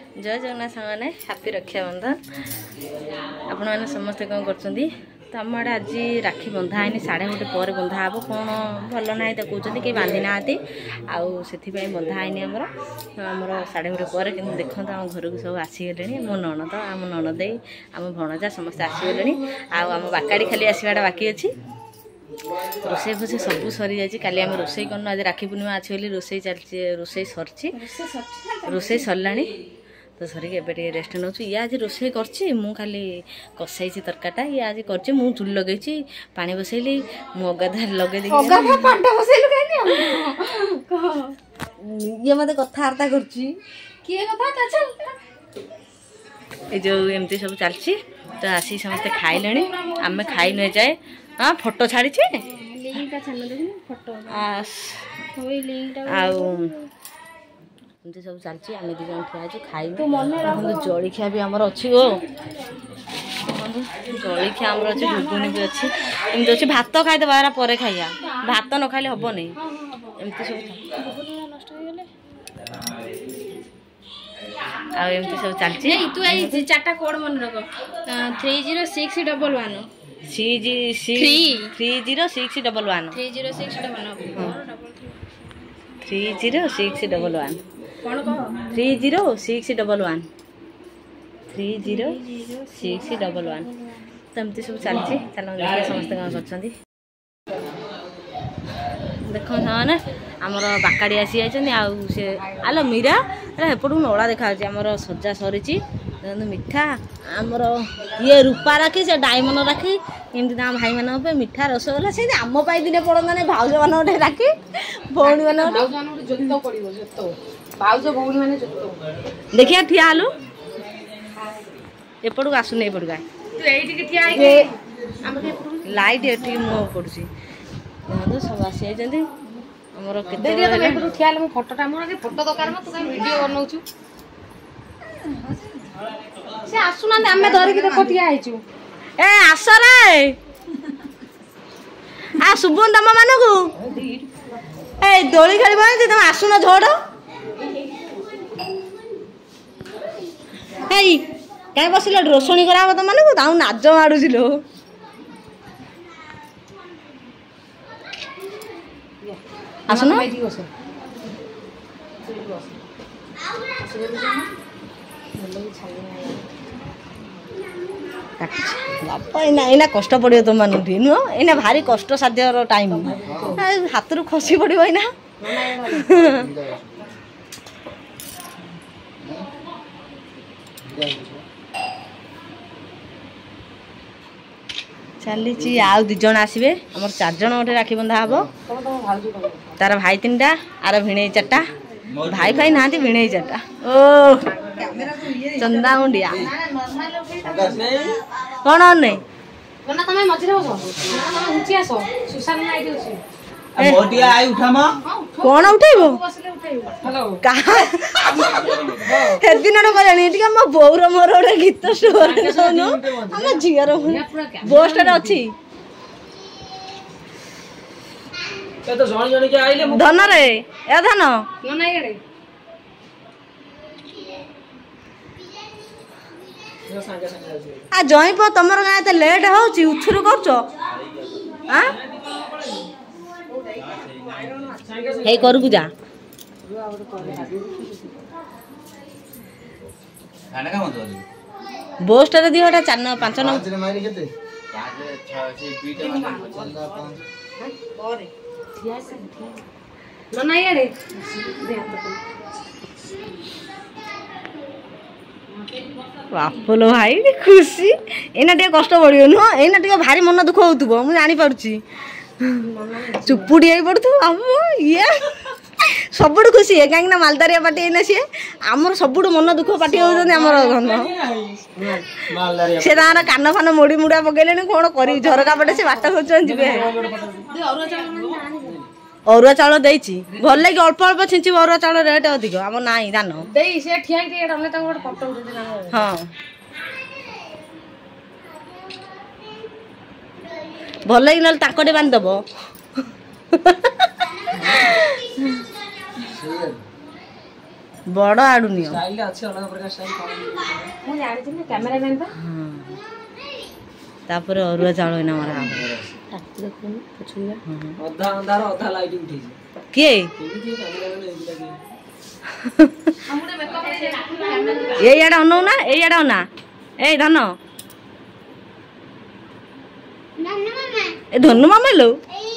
जय जगन्नाथ सामने हैप्पी रक्षाबंधन आपण मैंने समस्ते कौन कर तो आम आड़े आज राखी बंधा है 1:30 पर बंधा हे कौन भल ना तो कहते कि बांधि ना आउ बंधा है आमर 1:30 पर कि देखो आम घर को सब आसीगले मो ननद आम ननद आम भणजा समस्त आसीगले आम बाकाड़ी खाली आसवाटा बाकी अच्छी रोसे फोसे सब सरी जाए काली आम रोसे कर आज राखी पूर्णिमा अच्छी बोली रोसे चलती रोसे सरची रोसे सरला तो सरिक एबे रेस्ट नौ ये आज रोसे कर खाली कसाई तरकाटा ये आज कर चुल लगे पानी बसैली मुगाधा लगे ये मत कथबार्ता कर जो एमती सब चलती तो आसी समस्ते खाइले आम खाई न जाए हाँ फोटो छाड़ी सब चलती आम दी जन ठिया खाई जलिखिया भी आमर अच्छी ओ जलिखिया आमर अच्छी घुगुनी भी अच्छी एमती अच्छी भात खाईदेवा पर खाइया भात न खाइले हम नहीं एमती सब सब चलती चार्टा कोड मन रख 30611 30611 30611 कौन कह 30611 30611 तो एमती सब चलती चलो देखिए समस्त कौन कर देख सामने आमर बाकाड़ी आसी जाइए से आलो मीरा एपटू नड़ा देखा आमर सजा सरी मिठा आमर ये रूपा राखी से डायमंड राखी एमती भाई मान मिठा रसगोला से आम दिने पड़ता नहीं भाउज मान राखी भौणी मान देखिए ठिया हलु एपटू आसुन एपटू लाइट ये मुँह पड़ू सब आसी जाइए फोटोटा फोटो दरकार वीडियो बनाऊँ से आसुना आम धरिक देख ठिया ए आस रे आ शुभम तम मानक ए दोली खेल तुम आसुन झड़ कहीं बसिल रोषणी करा तुम मानक नाच माड़ुल आसुन बापा एना कष्ट पड़ो तुम मान नुह एना भारी कष्ट साध्य टाइम हाथ रू खसी पड़ो एना चली आउ 2 जन आसबे आमर 4 जन गोटे राखी बंधा हम तार भाई 3टा आर भिणे 4टा भाई भाई ना भिणे 4टा ओ चंदा मुंडिया कौन नहीं कौन उठेब दिन कह मो बोर मोर गोटे गीत सुनो आम झीर बोस्टर अच्छी धन रे ए धन आ जई पो तमर गाय तो लेट होची उछुरु करछ हे करू जा बोस्टर दिहटा 4 5 बापलो भाई खुशी एना टे कष्ट पड़ो नुह एना टे भारी मन दुख होतुब मु जानी पारुची चुपुड़ी आई पड़थु ये सबुठ खुशी है कहीं मालदारिया पार्टी एना सी आमर सबुठ मन दुख पार्टी होमर से कान फान मोड़ी मुड़ा पकड़े कौन कर झरका पटे से बाट खोजन जी अरुआ चाउल देछि भल लगे अल्प अल्प छिंची अरुआ चाउल रेट अधिक आम नाई दान हाँ भल लगे ना ताकटे बांधदेव बड़ आड़ू नियो स्टाइल अच्छे अलग प्रकार स्टाइल ମୁଁ ଜାଣିଛି ନା କ୍ୟାମେରାମ୍ୟାନ୍ ବା तापर अरुआ चाउल एना मरा ଦେଖୁନି ପଛୁଆ अधा अंधार अधा लाइट उठेछि किए केमिति कैमरामैन एबी लागे हमरे मेकअप रे क्यामेरा ए याडा अनौ ना ए याडा ना ए धन ए धनु मामे लो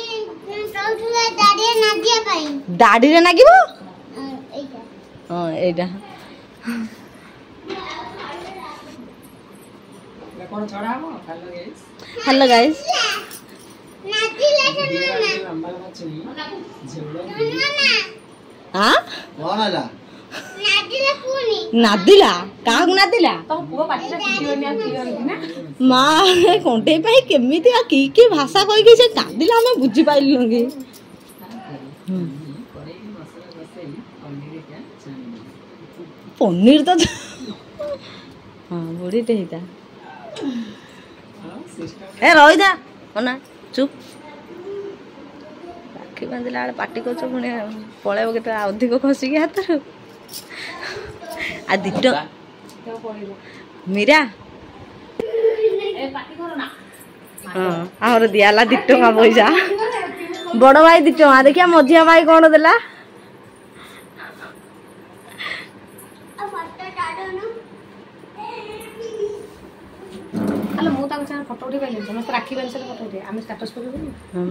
दाढ़ी रे नागिबो हां एटा कोन छडा हो हेलो गाइस हां कौन आला नादिला काग नादिला ତମ ପୁଅ ପାଟିରେ ଫିଟିବନି ଆଉ କିଅନ୍ତି ନା ମା କୋଣ୍ଟେ ପାଇଁ କେମିତି କି ଭାଷା କହିକି ସେ କାନ୍ଦିଲା ଆମେ ବୁଝି ପାଇଲୁ କି पनीर तो हाँ बुढ़ीटे होता ए रही था ना चुप राखी बांधिला बेले पाटी कर पुणी पलैब के अधिक खसिकी हाथ आ दिट मीरा हाँ आमर दियाला 2 टଙ୍କା पैसा बड़ भाई 2 टଙ୍କା देखिया मझिया भाई कौन देला ଆଲୋ ମୁଁ ତାଙ୍କ ସାଙ୍ଗେ ଫଟୋ ଉଠେଇ ପାରିଲିନି ସମସ୍ତେ ରାକ୍ଷୀ ବାନ୍ଧିଲେ ଫଟୋ ଉଠେଇ ଆମେ ଷ୍ଟାଟସ୍ ପକେଇବୁନି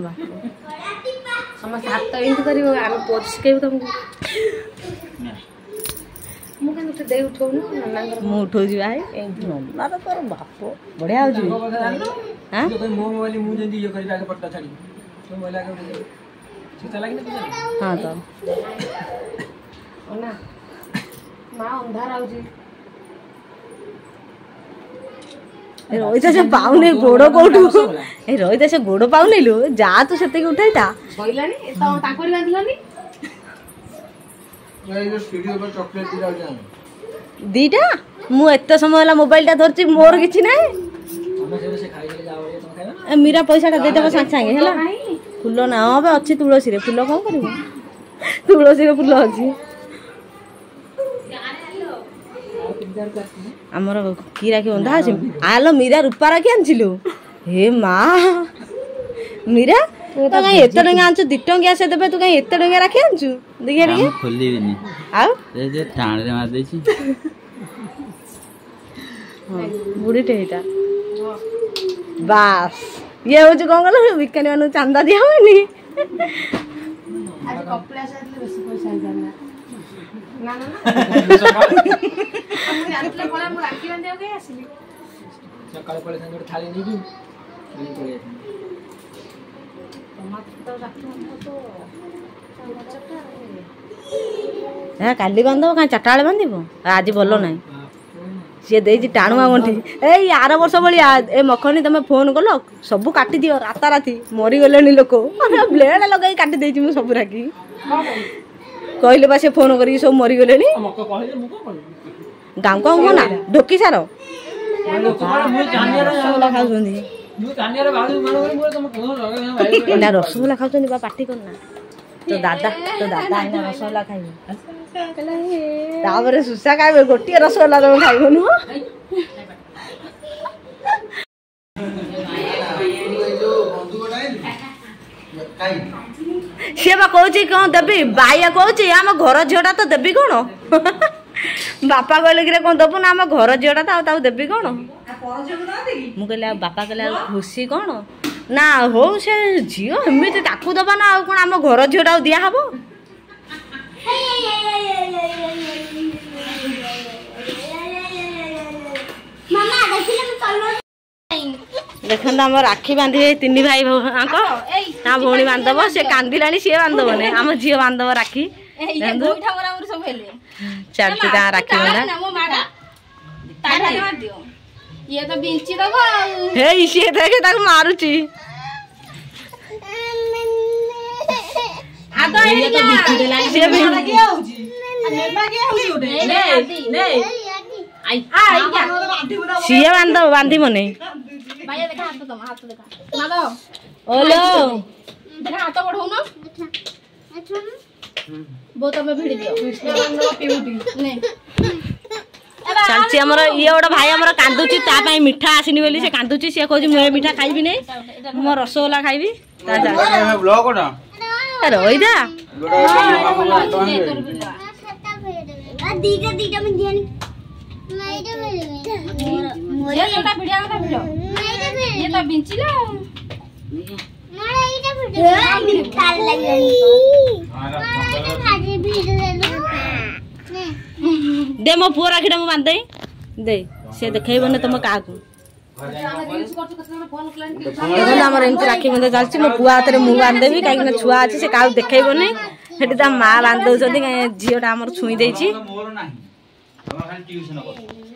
ସମସ୍ତେ ହାତ ଏମିତି କରିବ ଆମେ ପୋଜ୍ ଶିଖେଇବୁ ତମକୁ ମୁଁ କେମିତି ଉଠେ ଦେଇ ଉଠଉନି ନନାଙ୍କର ମୁଁ ଉଠଉଛି ଭାଇ ଏମିତି ନନା ତ ତୋର ବାପ ବଢିଆ ହଉଛି हां तो मो मोबाइल मु जंदी ये करी आगे पट्टा छाड़ी तो मोबाइल आगे चिता लागी ना हाँ तो ना ମା ଅନ୍ଧାର ଆଉଛି रोहित से पाउने गोड़ कोठू ए रोहित से गोड़ पाउने लो जा तू सेते उठाइता ସଇଲାଣି ତ ତାଙ୍କରି ବାନ୍ଧିଲାନି ये जो स्टूडियो पर चॉकलेट दिला जान दीटा मु एते समय वाला मोबाइल टा धरची मोर किछि नाही हम से खाई ले जाओ ये तुम खाइबा ए मीरा पैसा टा दे देबो सांग सांगे हैला फूल ना हबे अछि तुलसी रे फूल कोन करबो तुलसी रे फूल अछि आमर की राखी बंधा अछि आलो मीरा रूपा राखी आनछिलु हे मां मीरा तो कहीं एते टंगा आनछु 2 टंगा से देबे तू कहीं एते टंगा राखी आनछु देखिया रे खोलिबिनी आ ए जे टाण रे मार देछि बुढ़ी टेटा बस ये हो जो कौन गलो विकानी मानु चांदा दिया होनी आज कपड़ास आतले बेसी पैसा जाना ना ना हम आतले पळा मु राखी बांधिया के आसीली सकाळ पळे संगड थाली नेकी बिल पळे टमाटर राखी तो है काली बांधो का चाटा बेले बांधिबो आज भलो नाही सी देजी टाणुआ गंठी ए 11 वर्ष भलिया ए मखनी तमे फोन कलो सब काटी दियो राता राती मरी गलेनी लोक अरे ब्लेड लगाई काटी देजी मु सब राखी कहले बा से फोन करी सब मरी गलेनी मको कहले मु को कहले गाम को ना ढोकी सार मु जानिया रे रसगोला खाउछंदी मु जानिया रे भाऊ मानो मु तुम कोन लगे भाई ना रसगोला खाउछंदी बा पार्टी करना तो दादा आइना रसगोला खाइबो तापर सुसा खाइबे गोटी रसगोला तुम खाइबो नु से बा कहूची कौन देवी बाइया कहूची आम घर झीटा तो देवी कौन बापा कहले कि कौन दबु ना आम घर झीटा तो देवी कौन मु कहले बापा कहले खुशी कौन ना हो से झील एमती ताकू दबा ना कौन आम घर झीटा दिया हम देखो आम राखी बांधे 3 भाई ता भौणी बांधब से कांदिला सी बांधब ना आम झील बांधब राखी चलती राखी बांधा ये तो बिंची दबो हे सी देखे मारुची सीए बांधब बांधिब नहीं भैया देखा हाथ तो हाथ देखा मादो ओलो देखा हाथ बढ़ाऊ ना ବୋଉ ତମେ ଭିଡ଼ି ଦିଅ ପିଉଟି ନେ ଚାଲିଛି ଆମର ଇଏ ଗୋଟେ ଭାଇ ଆମର କାନ୍ଦୁଛି ତା ପାଇଁ ମିଠା ଆସିନି ବୋଲି ସେ କାନ୍ଦୁଛି ସିଏ କହୁଛି ମୁଁ ଏ ମିଠା ଖାଇବି ନାହିଁ ମୁଁ ରସଗୋଲା ଖାଇବି ତା ରହିଦା दे मो पुआ राखी मु बांध दे से देखन तुम क्या आमर एमती राखी बंधा चलती मो पुआ हाथ में मुँह बांधदेवी कहीं छुआ अच्छे से क्या देखनी से माँ बांध दौरान झीटा आमर छुई